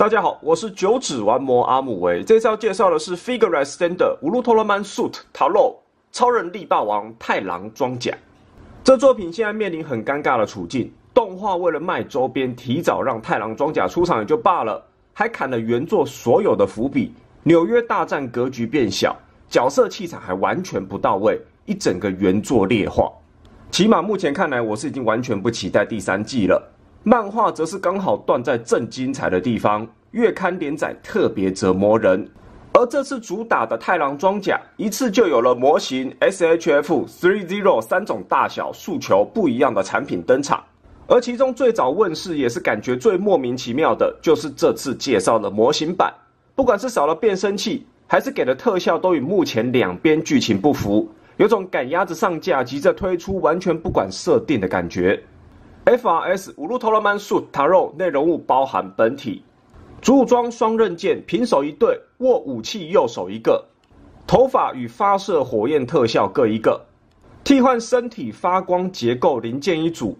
大家好，我是九指玩魔阿姆维。这次要介绍的是 Figure Extender Ultraman Suit Taro 超人力霸王太郎装甲。这作品现在面临很尴尬的处境，动画为了卖周边，提早让太郎装甲出场也就罢了，还砍了原作所有的伏笔，纽约大战格局变小，角色气场还完全不到位，一整个原作劣化。起码目前看来，我是已经完全不期待第3季了。漫画则是刚好断在正精彩的地方，月刊连载特别折磨人。而这次主打的太郎装甲，一次就有了模型、SHF、3-0 3种大小、诉求不一样的产品登场。而其中最早问世也是感觉最莫名其妙的，就是这次介绍的模型版。不管是少了变声器，还是给的特效，都与目前两边剧情不符，有种赶鸭子上架急着推出，完全不管设定的感觉。FRS Ultraman Suit Taro 内容物包含本体、主武装双刃剑，平手一对，握武器右手一个，头发与发射火焰特效各一个，替换身体发光结构零件一组，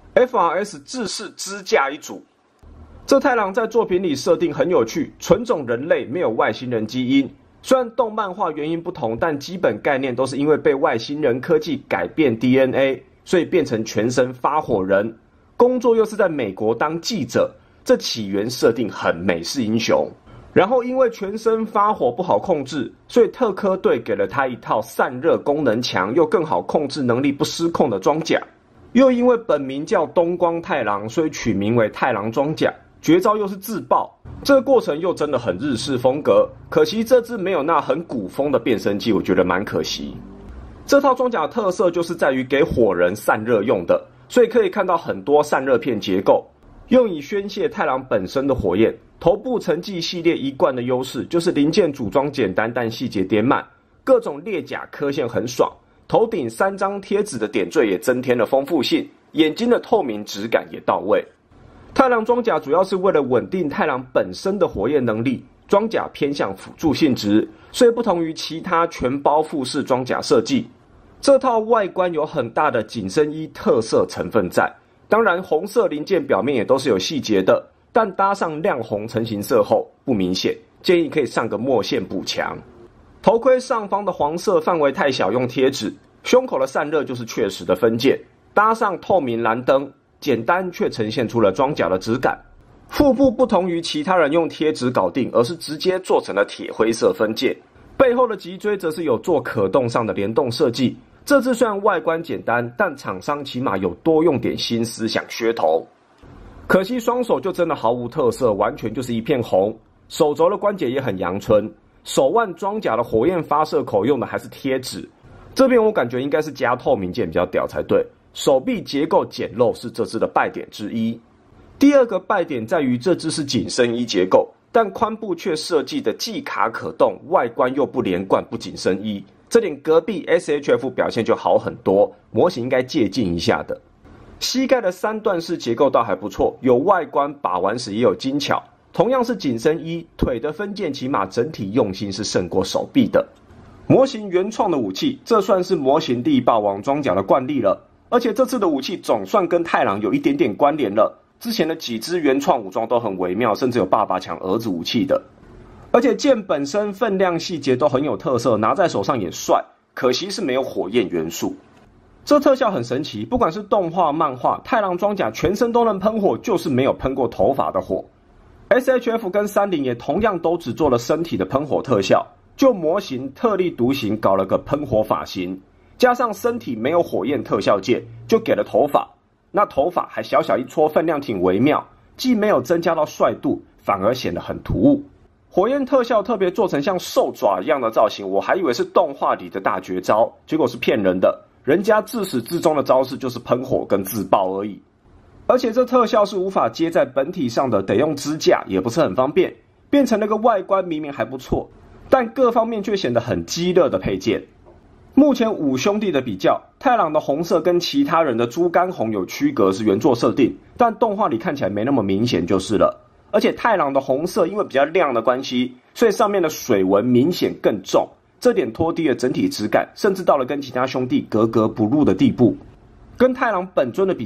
FRS 制式支架一组。这太郎在作品里设定很有趣，纯种人类，没有外星人基因。虽然动漫化原因不同，但基本概念都是因为被外星人科技改变 DNA， 所以变成全身发火人，工作又是在美国当记者，这起源设定很美式英雄。然后因为全身发火不好控制，所以特科队给了他一套散热功能强又更好控制能力不失控的装甲。又因为本名叫东光太郎，所以取名为太郎装甲，绝招又是自爆，这个过程又真的很日式风格。可惜这次没有那很古风的变声器，我觉得蛮可惜。这套装甲的特色就是在于给火人散热用的，所以可以看到很多散热片结构，用以宣泄太郎本身的火焰。头部成绩系列一贯的优势就是零件组装简单，但细节点满，各种列甲刻线很爽。头顶3张贴纸的点缀也增添了丰富性，眼睛的透明质感也到位。太郎装甲主要是为了稳定太郎本身的火焰能力，装甲偏向辅助性质，所以不同于其他全包覆式装甲设计。这套外观有很大的紧身衣特色成分在，当然红色零件表面也都是有细节的，但搭上亮红成型色后不明显，建议可以上个墨线补强。头盔上方的黄色范围太小，用贴纸，胸口的散热就是确实的分界，搭上透明蓝灯，简单却呈现出了装甲的质感。腹部不同于其他人用贴纸搞定，而是直接做成了铁灰色分界。背后的脊椎则是有做可动上的联动设计。这次虽然外观简单，但厂商起码有多用点心思想噱头。可惜双手就真的毫无特色，完全就是一片红。手肘的关节也很阳春，手腕装甲的火焰发射口用的还是贴纸。这边我感觉应该是加透明件比较屌才对。手臂结构简陋是这支的败点之一。第二个败点在于这支是紧身衣结构，但髋部却设计的既卡可动，外观又不连贯不紧身衣。这点隔壁 SHF 表现就好很多，模型应该借鉴一下的。膝盖的3段式结构倒还不错，有外观，把玩时也有精巧。同样是紧身衣，腿的分件起码整体用心是胜过手臂的。模型原创的武器，这算是模型力霸王装甲的惯例了。而且这次的武器总算跟太郎有一点点关联了，之前的几支原创武装都很微妙，甚至有爸爸抢儿子武器的。而且剑本身分量细节都很有特色，拿在手上也帅，可惜是没有火焰元素。这特效很神奇，不管是动画漫画，太郎装甲全身都能喷火，就是没有喷过头发的火。SHF 跟3-0也同样都只做了身体的喷火特效，就模型特立独行搞了个喷火发型，加上身体没有火焰特效件，就给了头发。那头发还小小一撮，分量挺微妙，既没有增加到帅度，反而显得很突兀。火焰特效特别做成像兽爪一样的造型，我还以为是动画里的大绝招，结果是骗人的。人家自始至终的招式就是喷火跟自爆而已。而且这特效是无法接在本体上的，得用支架，也不是很方便，变成那个外观明明还不错，但各方面却显得很鸡肋的配件。目前5兄弟的比较，太郎的红色跟其他人的猪肝红有区隔，是原作设定，但动画里看起来没那么明显就是了。而且太郎的红色因为比较亮的关系，所以上面的水纹明显更重，这点拖低了整体质感，甚至到了跟其他兄弟格格不入的地步。跟太郎本尊的比较，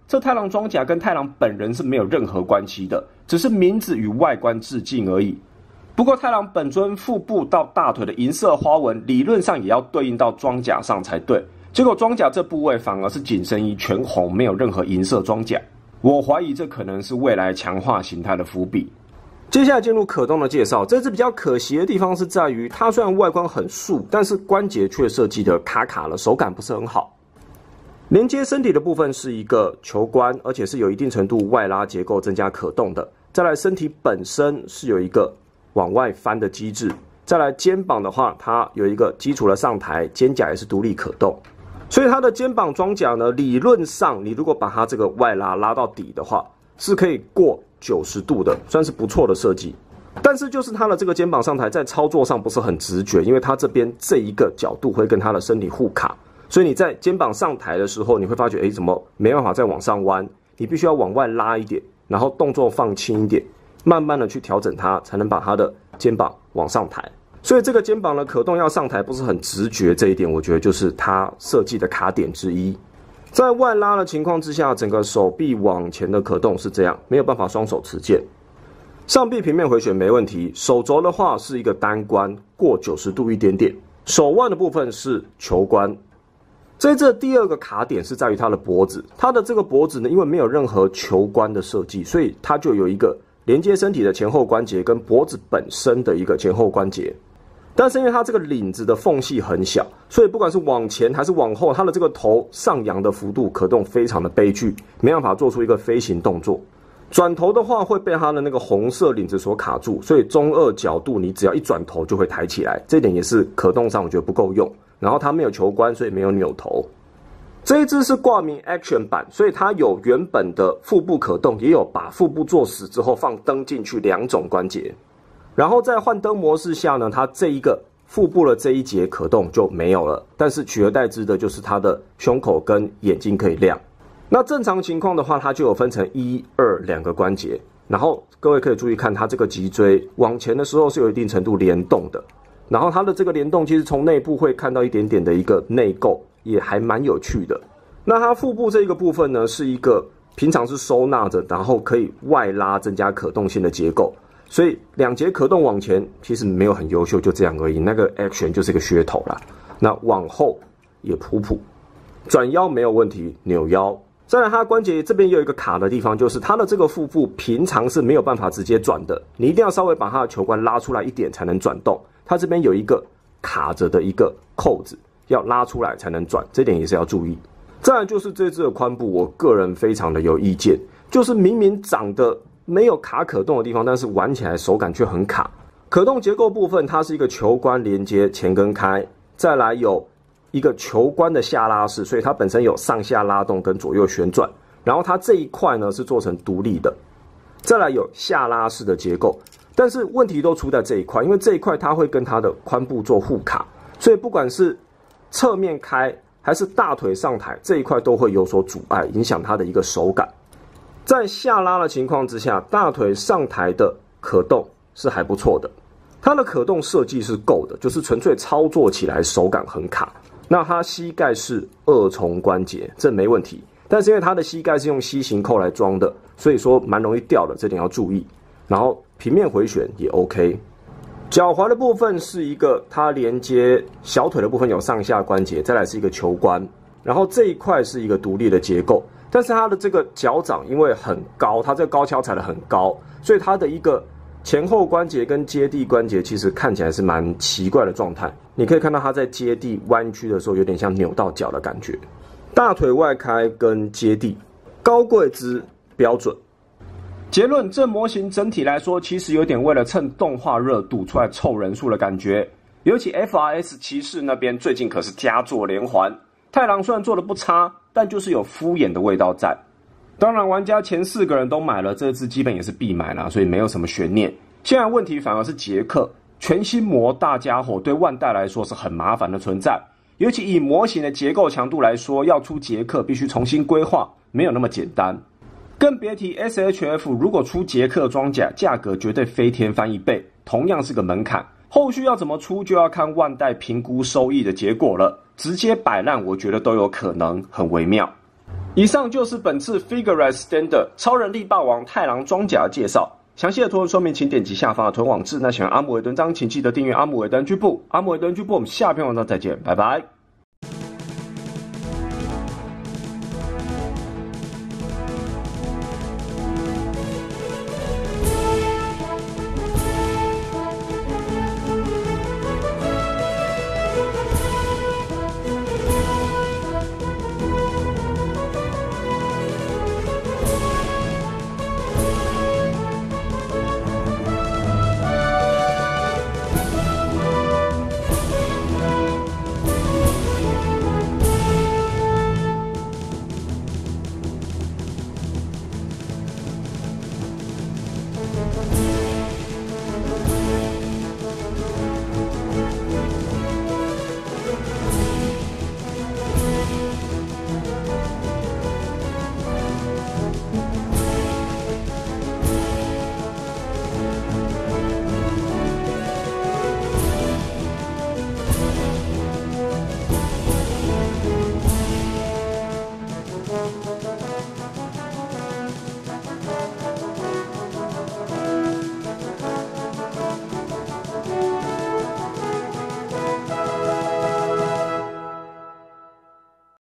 这太郎装甲跟太郎本人是没有任何关系的，只是名字与外观致敬而已。不过太郎本尊腹部到大腿的银色花纹，理论上也要对应到装甲上才对。结果装甲这部位反而是紧身衣全红，没有任何银色装甲。我怀疑这可能是未来强化形态的伏笔。接下来进入可动的介绍，这只比较可惜的地方是在于，它虽然外观很素，但是关节却设计的卡卡了，手感不是很好。连接身体的部分是一个球冠，而且是有一定程度外拉结构增加可动的。再来身体本身是有一个往外翻的机制。再来肩膀的话，它有一个基础的上抬，肩胛也是独立可动。所以它的肩膀装甲呢，理论上你如果把它这个外拉到底的话，是可以过90度的，算是不错的设计。但是就是它的这个肩膀上抬在操作上不是很直觉，因为它这边这一个角度会跟它的身体互卡，所以你在肩膀上抬的时候，你会发觉，怎么没办法再往上弯？你必须要往外拉一点，然后动作放轻一点，慢慢的去调整它，才能把它的肩膀往上抬。所以这个肩膀的可动要上抬不是很直觉，这一点我觉得就是它设计的卡点之一。在外拉的情况之下，整个手臂往前的可动是这样，没有办法双手持剑。上臂平面回旋没问题，手肘的话是一个单关，过90度一点点。手腕的部分是球关。这第二个卡点是在于它的脖子，它的这个脖子呢，因为没有任何球关的设计，所以它就有一个连接身体的前后关节跟脖子本身的一个前后关节。但是因为它这个领子的缝隙很小，所以不管是往前还是往后，它的这个头上扬的幅度可动非常的悲剧，没办法做出一个飞行动作。转头的话会被它的那个红色领子所卡住，所以中二角度你只要一转头就会抬起来，这点也是可动上我觉得不够用。然后它没有球关，所以没有扭头。这一只是挂名 Action 版，所以它有原本的腹部可动，也有把腹部做死之后放灯进去2种关节。然后在幻灯模式下呢，它这一个腹部的这一节可动就没有了，但是取而代之的就是它的胸口跟眼睛可以亮。那正常情况的话，它就有分成1、2两个关节。然后各位可以注意看，它这个脊椎往前的时候是有一定程度联动的。然后它的这个联动其实从内部会看到一点点的一个内构，也还蛮有趣的。那它腹部这一个部分呢，是一个平常是收纳着，然后可以外拉增加可动性的结构。所以2节可动往前其实没有很优秀，就这样而已。那个 action 就是一个噱头啦。那往后也普普，转腰没有问题，扭腰。再来它关节这边有一个卡的地方，就是它的这个腹部平常是没有办法直接转的，你一定要稍微把它的球冠拉出来一点才能转动。它这边有一个卡着的一个扣子，要拉出来才能转，这点也是要注意。再来就是这只的髋部，我个人非常的有意见，就是明明长得没有卡可动的地方，但是玩起来手感却很卡。可动结构部分，它是一个球冠连接前跟开，再来有一个球冠的下拉式，所以它本身有上下拉动跟左右旋转。然后它这一块呢是做成独立的，再来有下拉式的结构。但是问题都出在这一块，因为这一块它会跟它的髋部做互卡，所以不管是侧面开还是大腿上抬，这一块都会有所阻碍，影响它的一个手感。在下拉的情况之下，大腿上抬的可动是还不错的，它的可动设计是够的，就是纯粹操作起来手感很卡。那它膝盖是2重关节，这没问题，但是因为它的膝盖是用 C 型扣来装的，所以说蛮容易掉的，这点要注意。然后平面回旋也 OK。脚踝的部分是一个它连接小腿的部分有上下关节，再来是一个球冠，然后这一块是一个独立的结构。但是它的这个脚掌因为很高，它这个高跷踩得很高，所以它的一个前后关节跟接地关节其实看起来是蛮奇怪的状态。你可以看到它在接地弯曲的时候有点像扭到脚的感觉。大腿外开跟接地，高跪姿标准。结论，这模型整体来说其实有点为了蹭动画热度出来凑人数的感觉。尤其 FRS 骑士那边最近可是佳作连环，太郎虽然做的不差，但就是有敷衍的味道在。当然玩家前4个人都买了，这只基本也是必买啦，所以没有什么悬念。现在问题反而是杰克，全新模大家伙对万代来说是很麻烦的存在，尤其以模型的结构强度来说，要出杰克必须重新规划，没有那么简单。更别提 SHF 如果出杰克装甲，价格绝对飞天翻1倍，同样是个门槛。后续要怎么出，就要看万代评估收益的结果了。直接摆烂，我觉得都有可能，很微妙。 以上就是本次 Figuarts Standard 超人力霸王太郎装甲的介绍。详细的图文说明，请点击下方的图文网志。那喜欢阿姆维敦章，请记得订阅阿姆维敦俱部。阿姆维敦俱部，我们下篇文章再见，拜拜。